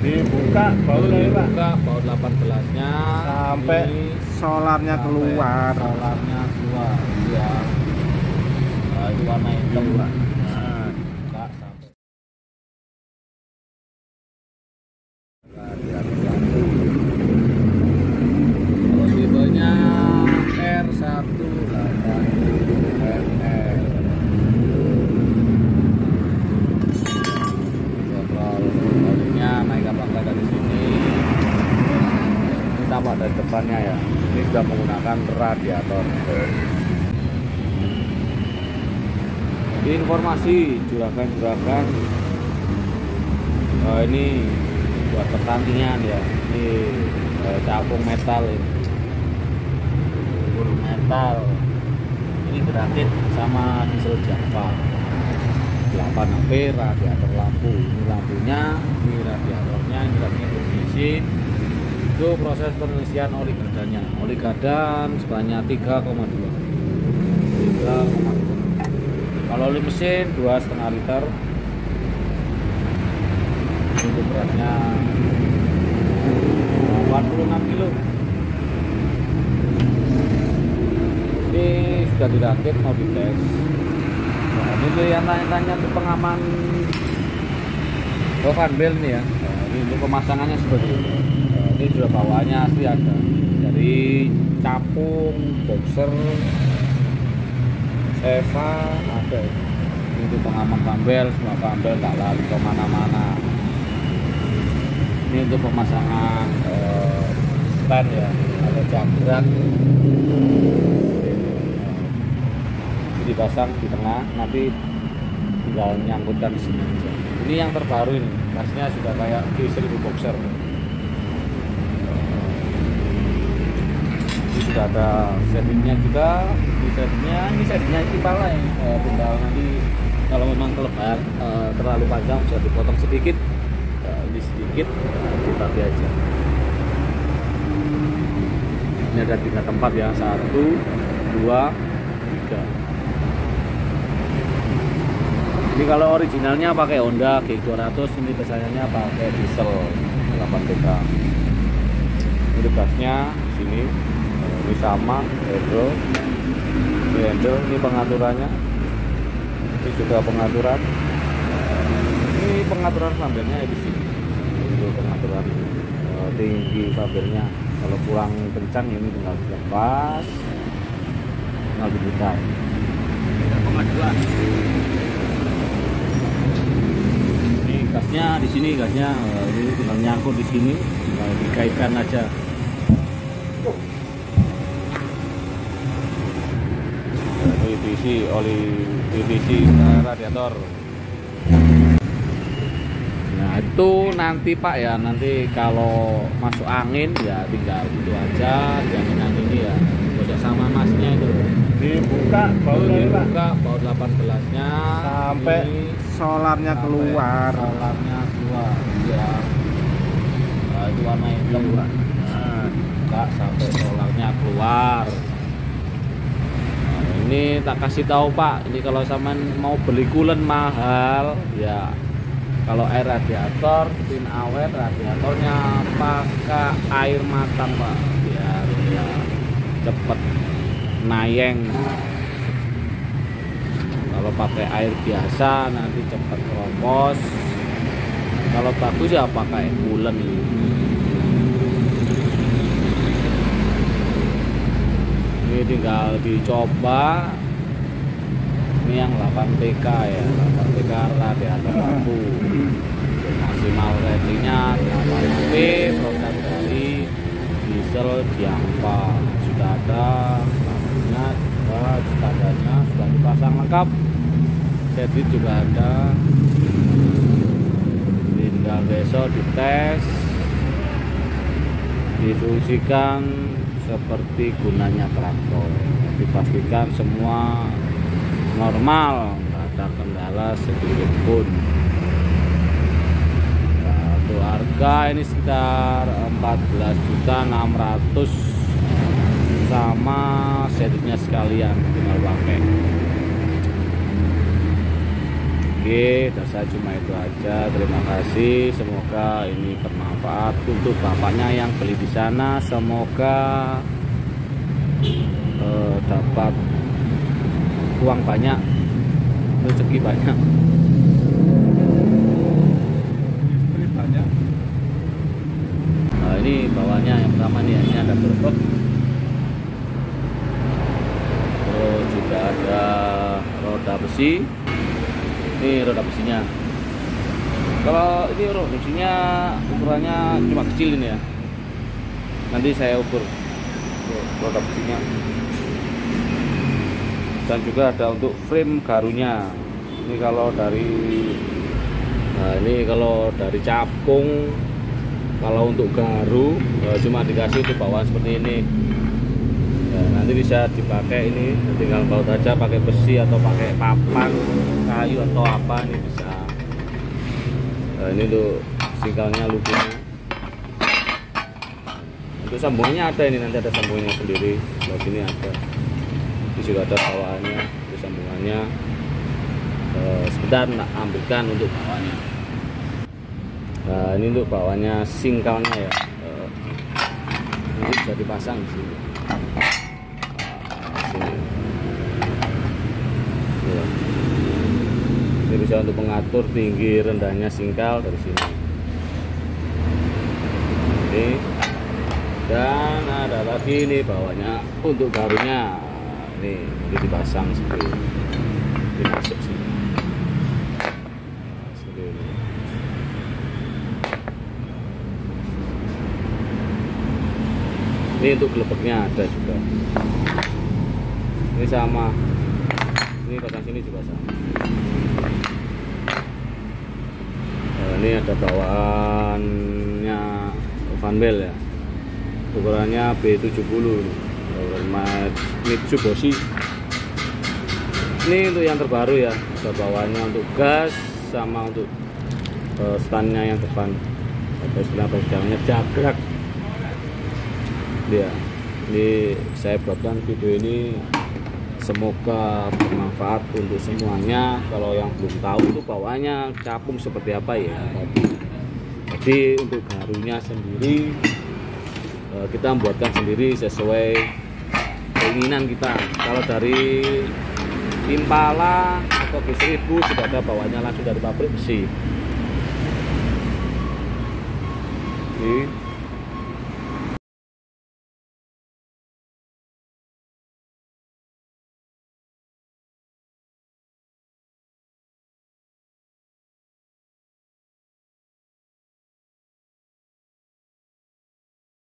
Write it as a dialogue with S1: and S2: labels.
S1: dibuka bautnya Pak,
S2: dibuka baut 18-nya
S1: sampai solarnya keluar.
S2: Solarnya keluar ya. Nah, itu warna hitam Pak. Nah, buka sampai kalau tipenya R180RR. Kontrolnya naik apa enggak dari sini. Ini tampak dari depannya ya. Ini sudah menggunakan radiator. Informasi juragan-juragan. Ini buat pertandingan ya. Ini capung metal ini. Metal. Ini gratis sama diesel Java. 8 ampere radiator lampu. Ini lampunya, ini radiatornya, ini lagi berisi. Itu proses pengisian oli gadanya. Oli gadan sebanyak 3,2. Kalau oli mesin 2,5 liter. Untuk beratnya 46 kilo. Ini sudah dirakit, mau dites. Nah, ini yang tanya-tanya untuk pengaman fan belt ini ya. Nah, ini untuk pemasangannya seperti ini. Nah, ini sudah bawaannya asli ada dari capung, boxer, Seva ada. Ini untuk pengaman fan belt, semua fan belt tak lari kemana-mana. Ini untuk pemasangan stand ya, ada jangkrak. Dipasang di tengah, nanti tinggal nyangkutkan di sini aja. Ini yang terbaru ini, kasnya sudah kayak G1000 boxer. Ini sudah ada settingnya juga. Ini settingnya Impala ya. Tinggal nanti kalau memang terlalu panjang bisa dipotong sedikit. Ini sedikit dibagi aja. Ini ada 3 tempat ya, 1, 2, 3. Ini kalau originalnya pakai Honda G200, ini pesanannya pakai diesel 8TK. Ini gasnya sini, ini sama handle, ini pengaturannya, ini juga pengaturan. Ini pengaturan sambalnya di sini, itu pengaturan tinggi sambalnya. Kalau kurang kencang ini tinggal dilepas, tinggal dibuka. Ini pengaduan. Gasnya di sini, gasnya ini tinggal nyangkut di sini, tinggal dikaitkan aja. Oli PVC radiator. Nah itu nanti Pak ya, nanti kalau masuk angin ya tinggal itu aja, jangan ini ya, bocor sama masnya itu.
S1: Dibuka bautnya Pak,
S2: dibuka baut 18-nya
S1: sampai solarnya keluar.
S2: Solarnya keluar ya. Nah, itu warna hitam Pak. Nah, buka sampai solarnya keluar. Nah, ini tak kasih tahu Pak, ini kalau sama mau beli coolant mahal ya, kalau air radiator bikin awet, radiatornya pakai air matang Pak, biar ya cepet nayeng. Kalau pakai air biasa nanti cepat keropos. Kalau bagus ya pakai coolant. Ini tinggal dicoba. Ini yang 8TK ya, 8TK radiator lampu. Maksimal ratingnya 8 produk dari diesel Java. Sudah ada lampunya, standarnya sudah dipasang lengkap. Sedit juga ada. Tinggal besok dites, difungsikan seperti gunanya traktor. Dipastikan semua normal, nggak ada kendala sedikit pun. Nah, untuk harga ini sekitar 14.600.000 sama seditnya sekalian tinggal pakai. Oke, dan saya cuma itu aja. Terima kasih. Semoga ini bermanfaat untuk bapaknya yang beli di sana. Semoga dapat uang banyak, rezeki banyak. Nah, ini bawahnya yang pertama nih, ini ada gerbek. Terus juga ada roda besi. Ini roda besinya. Kalau ini roda besinya ukurannya cuma kecil ini ya. Nanti saya ukur roda besinya. Dan juga ada untuk frame garunya. Ini kalau dari capung, kalau untuk garu cuma dikasih untuk bawaan seperti ini. Ya, nanti bisa dipakai ini, tinggal baut aja pakai besi atau pakai papan kayu atau apa, ini bisa. Nah, ini untuk singkalnya, lukunya. Untuk sambungannya ada, ini nanti ada sambungannya sendiri. Di sini ada. Ini juga ada bawaannya, itu sambungannya. Sebentar nak ambilkan untuk bawaannya. Nah, ini untuk bawaannya singkalnya ya. Ini bisa dipasang di sini. Ini bisa untuk mengatur tinggi rendahnya singkal dari sini. Ini, dan ada lagi ini bawahnya untuk garunya. Ini dipasang seperti ini. Dimasuk sini. Seperti ini. Ini untuk gelebeknya ada juga. Ini sama, ini pasang sini juga sama. Nah, ini ada bawaannya fanbel ya, ukurannya B70, Mitsubishi. Ini untuk yang terbaru ya, ada bawaannya untuk gas sama untuk standnya yang depan. Ada istilah jalannya jagrak. Ya, ini saya buatkan video ini. Semoga bermanfaat untuk semuanya. Kalau yang belum tahu itu bawahnya capung seperti apa ya. Jadi untuk garunya sendiri kita membuatkan sendiri sesuai keinginan kita. Kalau dari Impala atau G1000 sudah ada bawahnya langsung dari pabrik besi. Oke.